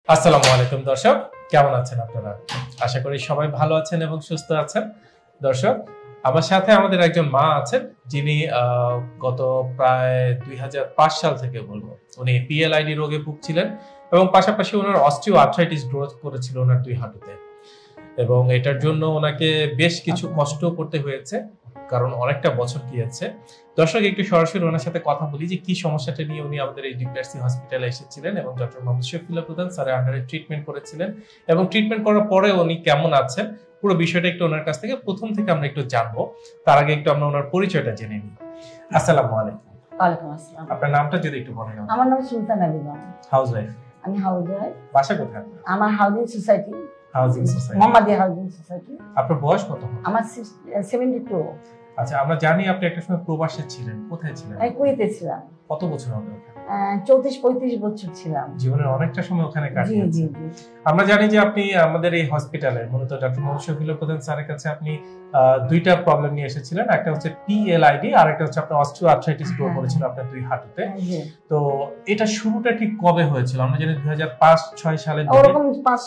আসসালামু আলাইকুম দর্শক, কেমন আছেন আপনারা? আশা করি সবাই ভালো আছেন এবং সুস্থ আছেন। দর্শক, আমার সাথে আমাদের একজন মা আছেন যিনি গত প্রায় 2005 সাল থেকে বলবো উনি পিএলআইডি রোগে ভুগছিলেন এবং পাশাপাশি ওনার অস্টিও আর্থ্রাইটিস গ্রোথ করেছিল ওনার দুই হাঁটুতে, এবং এটার জন্য ওনাকে বেশ কিছু কষ্ট করতে হয়েছে কারণ অনেকটা বছর গিয়েছে। দর্শক, একটু সরাসরি ওনার সাথে কথা বলি যে কি সমস্যাটা নিয়ে উনি আমাদের এই ডিপিআরসি হসপিটালে এসেছিলেন এবং ডক্টর.Md.Shafiullah প্রধান স্যারের আন্ডারে ট্রিটমেন্ট করেছিলেন এবং ট্রিটমেন্ট করার পরে উনি কেমন আছেন পুরো বিষয়টা একটু ওনার কাছ থেকে প্রথম থেকে আমরা একটু জানবো। তার আগে একটু আমরা ওনার পরিচয়টা জেনে নিই। আসসালামু আলাইকুম। ওয়ালাইকুম আসসালাম। আপনার নামটা যদি একটু বলেন। আমার নাম সুলতানা বেগম। হাউসওয়াইফ? আমি হাউসওয়াইফ। বাসা কোথায়? আমার housing society. Housing society, Mohammadia housing society. আপনার বয়স কত? আমার 72। আচ্ছা, আমরা জানি আপনি একটা সময় প্রবাসে ছিলেন। কোথায় ছিলেন? আমি কুয়েতে ছিলাম। কত বছর হবে? 34-35 বছর ছিলাম। জীবনের অনেকটা সময় ওখানে কাটিয়েছেন। জি জি জি। আমরা জানি যে আপনি আমাদের এই হসপিটালে মূলত ডক্টর.Md.Shafiullah প্রধান স্যারের কাছে আপনি দুইটা প্রবলেম নিয়ে এসেছিলেন। একটা হচ্ছে পিএলআইডি আর একটা হচ্ছে আপনার অস্টিও আর্থ্রাইটিস গ্রো করেছিল আপনার দুই হাঁটুতে। তো এটা শুরুটা ঠিক কবে হয়েছিল? আমরা জানি 2005-6 সালের দিকে। ওরকম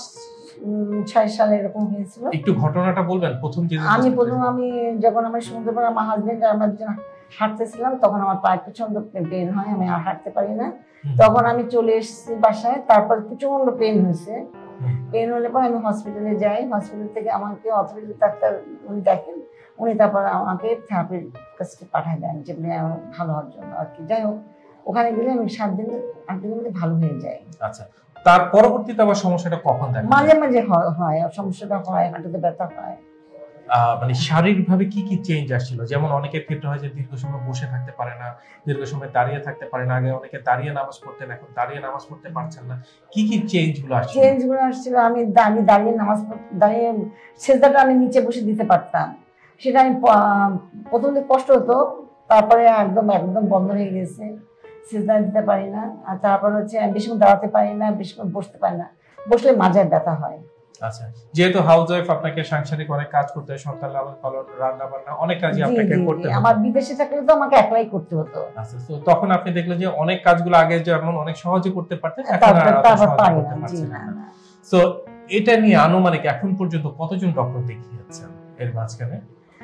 5-6 সালে এরকম হয়েছিল। একটু ঘটনাটা বলবেন প্রথম যে? আমি যখন আমার সমুদ্র পাড়ে আমার হাজবেন্ড আর আমরা দুজন হাঁটতেছিলাম তখন আমার পায়ে প্রচন্ড পেন হয়, আমি আর হাঁটতে পারি না। তখন আমি চলে এসেছি বাসায়, তারপর প্রচন্ড পেন হয়েছে। পেন হলে পর আমি হসপিটালে যাই, হসপিটাল থেকে আমাকে অথরিটি ডাক্তার উনি দেখেন, উনি তারপর আমাকে থেরাপির কাছে পাঠায় দেন যে ভালো হওয়ার জন্য আর কি। যাই হোক, ওখানে গেলে আমি 7-8 দিনের মধ্যে ভালো হয়ে যাই। আচ্ছা, তার পরবর্তীতে আবার সমস্যাটা কখন দেখা? মাঝে মাঝে হয় সমস্যাটা হয়, হাঁটুতে ব্যথা হয়। মানে শারীরিকভাবে কি কি চেঞ্জ আসছিল? যেমন অনেকের ক্ষেত্রে হয় যে দীর্ঘ সময় বসে থাকতে পারে না, দীর্ঘ সময় দাঁড়িয়ে থাকতে পারে না। আগে অনেকে দাঁড়িয়ে নামাজ পড়তেন, এখন দাঁড়িয়ে নামাজ পড়তে পারছেন না। কি কি চেঞ্জগুলো আসছিল? আমি দাঁড়িয়ে নামাজ দাঁড়িয়ে সেজদাটা আমি নিচে বসে দিতে পারতাম, সেটা আমি প্রথম দিকে কষ্ট হতো, তারপরে একদম বন্ধ হয়ে গেছে, সেজদা দিতে পারি না। আর তারপর হচ্ছে আমি বেশিক্ষণ দাঁড়াতে পারি না, বেশিক্ষণ বসতে পারি না, বসলে মাজায় ব্যথা হয়। আচ্ছা, যেহেতু হাউসওয়াইফ আপনাকে সাংসারিক অনেক কাজ করতে হয়, সন্তান লালন পালন, রান্না বান্না, অনেক কাজই আপনাকে করতে হয়। আমার বিদেশে থাকলে তো আমাকে একলাই করতে হতো। আচ্ছা, তো তখন আপনি দেখলেন যে অনেক কাজগুলো আগে যেমন অনেক সহজে করতে পারতেন, এখন তারপর পারি না। জি না। সো এটা নিয়ে আনুমানিক এখন পর্যন্ত কতজন ডক্টর দেখিয়েছেন এর মাঝখানে?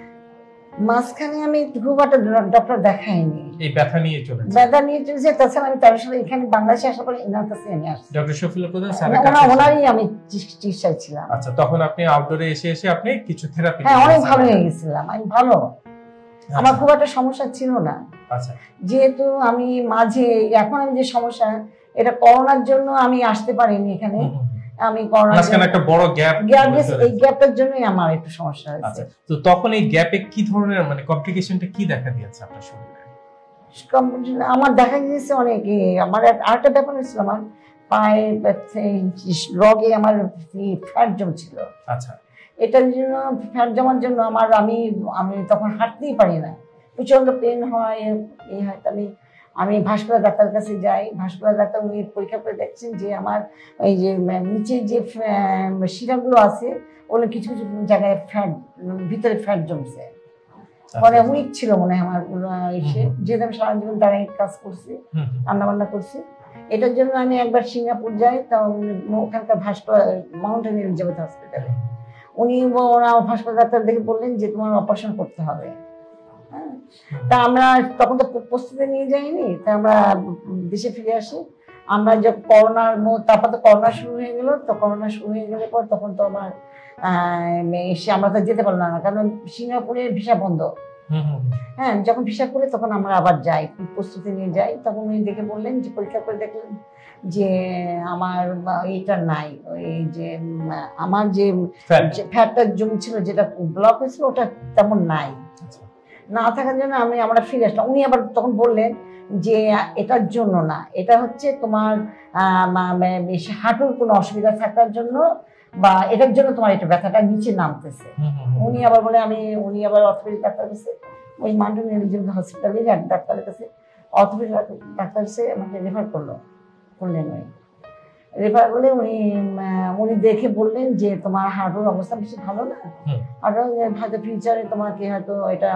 আমি খুব একটা ডক্টর দেখাইনি। এই ব্যথা নিয়ে চলেছে? তাছাড়া আমি 13 সালে এখানে বাংলাদেশে আসার পরে এনার কাছে আমি আসছি। ডক্টর.Shafiullah প্রধান স্যারের কাছে ওনারই আমি চিকিৎসায় ছিলাম। আচ্ছা, তখন আপনি আউটডোরে এসে আপনি কিছু থেরাপি? হ্যাঁ, অনেক ভালো হয়ে গেছিলাম আমি, ভালো। আমার খুব একটা সমস্যা ছিল না। আচ্ছা, যেহেতু আমি এখন আমি যে সমস্যা, এটা করোনার জন্য আমি আসতে পারিনি এখানে। আমি একটা বড় গ্যাপ, এই গ্যাপের জন্যই আমার একটু সমস্যা হয়েছে। আচ্ছা, তো তখন এই গ্যাপে কি ধরনের মানে কমপ্লিকেশনটা কি দেখা দিয়েছে আপনার শরীরে? আমার দেখা গিয়েছে অনেক। আমার আরেকটা ব্যাপার হয়েছিল, আমার পায়ে রগে আমার ফ্যাট জমছিল। আচ্ছা, এটার জন্য ফ্যাট জমার জন্য আমি তখন হাঁটতেই পারি না, প্রচন্ড পেন হয়। এই হয় আমি ভাস্কুলার ডাক্তারের কাছে যাই, ভাস্কুলার ডাক্তার উনি পরীক্ষা করে দেখছেন যে আমার এই যে নিচে যে শিরাগুলো আছে ওগুলো কিছু কিছু জায়গায় ভিতরে ফ্যাট জমছে। মানে উইক ছিল মনে হয় আমার এসে, যেহেতু আমি সারা জীবন দাঁড়িয়ে কাজ করছি, রান্না বান্না করছি। এটার জন্য আমি একবার সিঙ্গাপুর যাই, তা ওখানকার ভাস্কুলার মাউন্টেন এলিজাবেথ হসপিটালে ওরা ভাস্কুলার ডাক্তার দেখে বললেন যে তোমার অপারেশন করতে হবে। তা আমরা তখন তো প্রস্তুতি নিয়ে যাইনি, তা আমরা দেশে ফিরে আসি। আমরা যখন তারপর তো করোনা শুরু হয়ে গেল, তো করোনা শুরু হয়ে গেলে পর তখন তো আমার আমরা তো যেতে পারলাম না, কারণ সিঙ্গাপুরের ভিসা বন্ধ। হ্যাঁ, যখন ভিসা করে তখন আমরা আবার যাই, প্রস্তুতি নিয়ে যাই। তখন উনি দেখে বললেন যে পরীক্ষা করে দেখলেন যে আমার এইটা নাই, ওই যে আমার যে ফ্যাটটা জমছিল, যেটা ব্লক হয়েছিল, ওটা তেমন নাই। না থাকার জন্য আমরা ফিরে আসলাম। উনি আবার তখন বললেন যে এটার জন্য না, এটা হচ্ছে তোমার হাঁটুর কোনো অসুবিধা থাকার জন্য, বা এটার জন্য তোমার এটা ব্যথাটা নিচে নামতেছে। উনি আবার অর্থোপেডিক ডাক্তার কাছে, ওই মাউন্টেন এলিজাবেথ হসপিটালের এক ডাক্তারের কাছে, অর্থোপেডিক ডাক্তার কাছে আমাকে রেফার করলেন। রেফার করলে উনি দেখে বললেন যে তোমার হার্টের অবস্থা বেশি ভালো না, হয়তো ফিউচারে তোমাকে হয়তো এটা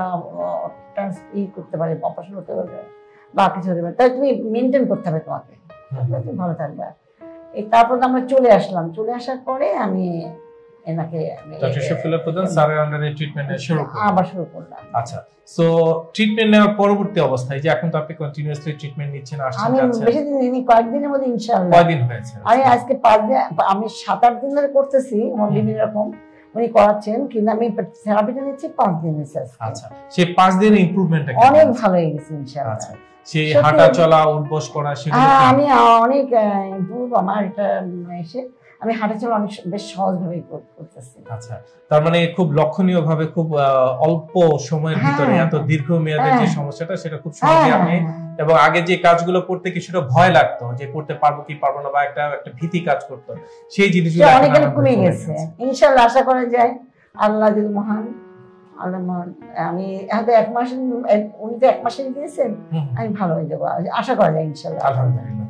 করতে পারে, অপারেশন হতে পারবে বা কিছু হতে পারে, তাই তুমি মেনটেন করতে হবে, তোমাকে ভালো থাকবে। তারপর আমরা চলে আসলাম, চলে আসার পরে আমি এনাকে ডক্টর শফিউল্লাহ প্রধান স্যারের আন্ডারে ট্রিটমেন্ট আবার শুরু করলাম। আচ্ছা, সো ট্রিটমেন্ট নেওয়ার পরবর্তী অবস্থায় যে এখন তো আপনি কন্টিনিউয়াসলি ট্রিটমেন্ট নিচ্ছেন, আসছেন আমি বেশি দিন নিইনি, কয়েকদিনের মধ্যে ইনশাআল্লাহ। কয়দিন হয়েছে? আমি আজকে 5 দিন, আমি 7-8 দিন ধরে করতেছি, বিভিন্ন রকম উনি করাচ্ছেন, কিন্তু আমি থেরাপিটা নিচ্ছি 5 দিন হয়েছে। আচ্ছা, সেই 5 দিনের ইমপ্রুভমেন্টটা অনেক ভালো হয়ে গেছে ইনশাআল্লাহ। আচ্ছা, সেই হাঁটা চলা উঠবস করা সেগুলো আমি অনেক ইমপ্রুভ, আমার এটা এসে আমি হাঁটা চলা অনেক বেশ সহজভাবে করতেছি। আচ্ছা, তার মানে খুব লক্ষণীয় ভাবে খুব অল্প সময়ের ভিতরে এত দীর্ঘমেয়াদের যে সমস্যাটা সেটা খুব সহজে আপনি, এবং আগে যে কাজগুলো করতে কিছুটা ভয় লাগতো যে করতে পারবো কি পারবো না বা একটা ভীতি কাজ করতো, সেই জিনিসগুলো অনেকটা কমে গেছে ইনশাআল্লাহ। আশা করা যায় আল্লাহ যদি মহান, আল্লাহ মহান। আমি হয়তো 1 মাস, উনি তো 1 মাসে দিয়েছেন, আমি ভালো হয়ে যাবো আশা করা যায় ইনশাআল্লাহ। আলহামদুলিল্লাহ।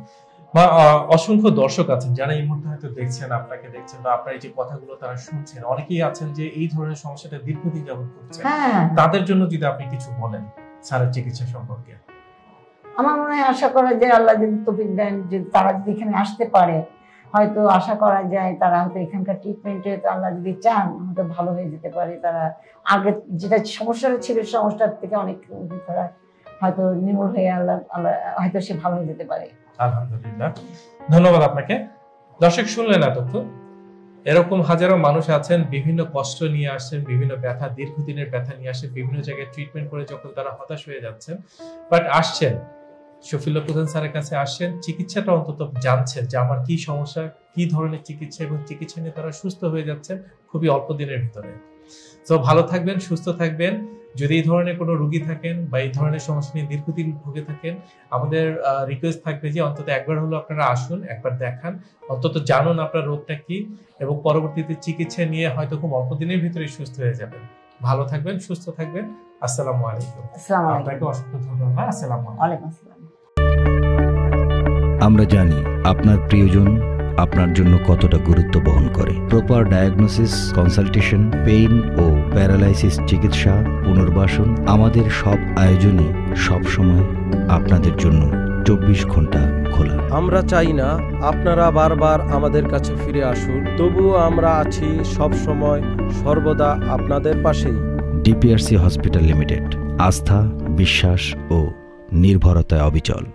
অসংখ্য দর্শক আছেন যারা এই মুহূর্তে হয়তো দেখছেন, আপনাকে দেখছেন বা আপনার এই যে কথাগুলো তারা শুনছেন, অনেকেই আছেন যে এই ধরনের সমস্যাটা দীর্ঘদিন যাবত করছেন, তাদের জন্য যদি আপনি কিছু বলেন স্যারের চিকিৎসা সম্পর্কে। আমার মনে হয় আশা করা যায় আল্লাহ যদি তৌফিক দেন, যে তারা যদি এখানে আসতে পারে, হয়তো আশা করা যায় তারা হয়তো এখানকার ট্রিটমেন্টে আল্লাহ যদি চান হয়তো ভালো হয়ে যেতে পারে। তারা আগে যেটা সমস্যাটা ছিল সমস্যার থেকে অনেক তারা হয়তো নির্মূল হয়ে আল্লাহ হয়তো সে ভালো হয়ে যেতে পারে। আলহামদুলিল্লাহ, ধন্যবাদ আপনাকে। দর্শক শুনলেন এতক্ষণ, এরকম হাজারো মানুষ আছেন বিভিন্ন কষ্ট নিয়ে আসছেন, বিভিন্ন ব্যথা, দীর্ঘদিনের ব্যথা নিয়ে আসেন, বিভিন্ন জায়গায় ট্রিটমেন্ট করে যখন তারা হতাশ হয়ে যাচ্ছেন, বাট আসছেন শফিউল্লাহ প্রধান স্যারের কাছে, আসছেন চিকিৎসাটা অন্তত জানছেন যে আমার কি সমস্যা, কি ধরনের চিকিৎসা, এবং চিকিৎসা নিয়ে তারা সুস্থ হয়ে যাচ্ছেন খুবই অল্প দিনের ভিতরে। তো ভালো থাকবেন, সুস্থ থাকবেন। যদি এই ধরনের কোনো রোগী থাকেন বা এই ধরনের সমস্যা নিয়ে দীর্ঘদিন ভুগে থাকেন, আমাদের রিকোয়েস্ট থাকবে যে অন্তত একবার হলো আপনারা আসুন, একবার দেখান, অন্তত জানুন আপনার রোগটা কি, এবং পরবর্তীতে চিকিৎসা নিয়ে হয়তো খুব অল্প দিনের ভিতরে সুস্থ হয়ে যাবেন। ভালো থাকবেন, সুস্থ থাকবেন। আসসালামু আলাইকুম। আপনাকে অসংখ্য ধন্যবাদ। আসসালামু আলাইকুম। আমরা জানি আপনার প্রিয়জন আপনার জন্য কতটা গুরুত্ব বহন করে। প্রপার ডায়াগনোসিস, কনসালটেশন, পেইন ও প্যারালাইসিস চিকিৎসা, পুনর্বাসন, আমাদের সব আয়োজনই সবসময় আপনাদের জন্য 24 ঘন্টা খোলা। আমরা চাই না আপনারা বারবার আমাদের কাছে ফিরে আসুন, তবুও আমরা আছি সব সময় সর্বদা আপনাদের পাশেই। ডিপিআরসি হসপিটাল লিমিটেড, আস্থা, বিশ্বাস ও নির্ভরতায় অবিচল।